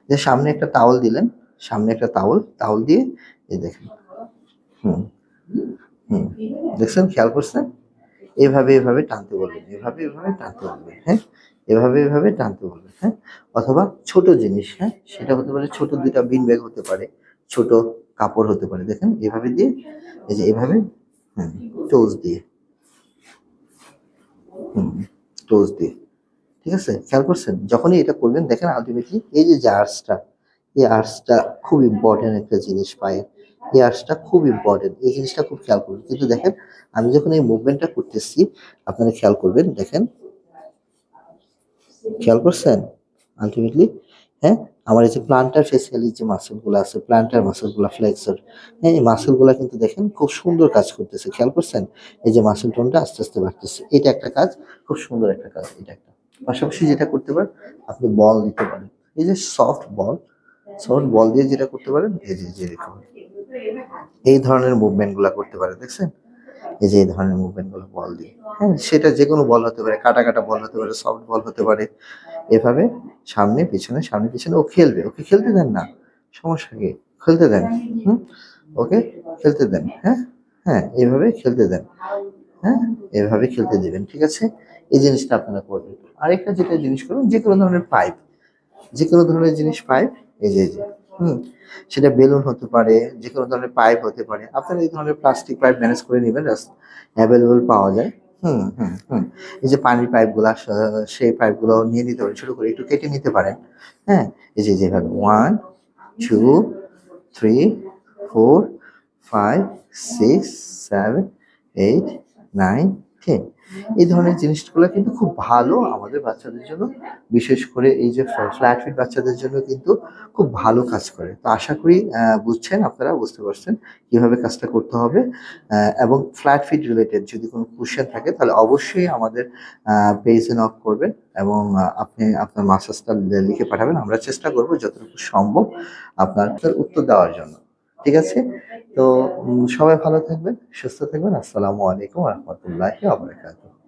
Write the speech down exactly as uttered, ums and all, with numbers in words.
যে সামনে একটা টাওয়াল দিলেন, সামনে একটা টাওয়াল, টাওয়াল দিয়ে এই দেখেন, হুম হুম দেখছেন, খেয়াল করছেন? এভাবে এভাবে টানতে বলবেন, এভাবে এভাবে টানতে বলবেন, হ্যাঁ, এভাবে এভাবে টানতে বলবেন, হ্যাঁ। অথবা ছোট জিনিস, হ্যাঁ, সেটা হতে পারে ছোট দুইটা বিন ব্যাগ হতে পারে, ছোট কাপড় হতে পারে, দেখেন এভাবে দিয়ে, এই যে এভাবে, হুম, টোজ দিয়ে, হুম, টোজ দিয়ে, ঠিক আছে? খেয়াল করছেন? যখনই এটা করবেন দেখেন আল্টিমেটলি এই যে, যে আর্চটা, এই আর্চটা খুব ইম্পর্টেন্ট একটা জিনিস পায়ের। এই আর্চটা খুব ইম্পর্টেন্ট। এই জিনিসটা খুব খেয়াল করবেন। কিন্তু দেখেন আমি যখন এই মুভমেন্টটা করতেছি, আপনারা খেয়াল করবেন, দেখেন, খেয়াল করছেন? আল্টিমেটলি, হ্যাঁ? আমার এই যে প্লান্টার ফেসিয়ালি যে মাসল গুলা আছে, প্লান্টার মাসল গুলা, ফ্লেক্সর, হ্যাঁ? এই মাসল গুলা কিন্তু দেখেন খুব সুন্দর কাজ করতেছে। খেয়াল করছেন? এই যে মাসল টোনটা আস্তে, আস্তে বাড়তেছে। এটা একটা কাজ, খুব সুন্দর একটা কাজ এটা একটা। পাশাপাশি যেটা করতে পারেন, আপনি বল দিতে পারেন। এই যে সফট বল, সফট বল দিয়ে যেটা করতে পারেন, এই যে, যে এরকম। এই ধরনের মুভমেন্ট গুলা করতে পারেন, দেখছেন? এই যে এই ধরনের মুভমেন্ট গুলো বল দিয়ে, হ্যাঁ? সেটা যেকোনো বল হতে পারে, কাটা, কাটা বল হতে পারে, সফট বল হতে পারে। এভাবে সামনে পিছনে, সামনে পিছনে ও খেলবে। ওকে খেলতে দেন না। সমস্যা কি? খেলতে দেন। হুম? ওকে খেলতে দেন। হ্যাঁ? হ্যাঁ, এভাবে খেলতে দেন। হ্যাঁ? এভাবে খেলতে দিবেন। ঠিক আছে? এই জিনিসটা আপনারা করবেন। আরেকটা যেটা জিনিস করবেন, যেকোনো ধরনের পাইপ, যেকোনো ধরনের জিনিস পাইপ, এই যে, এই যে, হুম? সেটা বেলুন হতে পারে, যেকোনো ধরনের পাইপ হতে পারে। আপনারা এই ধরনের প্লাস্টিক পাইপ ম্যানেজ করে নিবেন, জাস্ট এভেইলেবল পাওয়া যায়। হুম, হুম, হুম। এই যে পানির পাইপগুলা, স সেই পাইপগুলো নিয়ে নিতে পারেন। ছোট করে একটু কেটে নিতে পারেন। হ্যাঁ? এই যে যেভাবে এক, দুই, তিন, চার, পাঁচ, ছয়, সাত, আট, নয়, দশ। এই ধরনের জিনিসগুলো কিন্তু খুব ভালো আমাদের বাচ্চাদের জন্য। বিশেষ করে এই যে ফ্লা ফ্ল্যাট ফিট বাচ্চাদের জন্য কিন্তু খুব ভালো কাজ করে। তো আশা করি আ বুঝছেন, আপনারা বুঝতে পারছেন কিভাবে কাজটা করতে হবে। আ এবং ফ্ল্যাট ফিট রিলেটেড যদি কোনো কোয়েশ্চেন থাকে তাহলে অবশ্যই আমাদের আ পেজে নক করবেন এবং আ আপনি আপনার মেসেজটা লে লিখে পাঠাবেন। আমরা চেষ্টা করব যতটুকু সম্ভব আপনার উত্তর দেওয়ার জন্য। ঠিক আছে? তো উম সবাই ভালো থাকবেন, সুস্থ থাকবেন। আসসালামু আলাইকুম ওয়া রাহমাতুল্লাহি ওয়া বারাকাতুহু।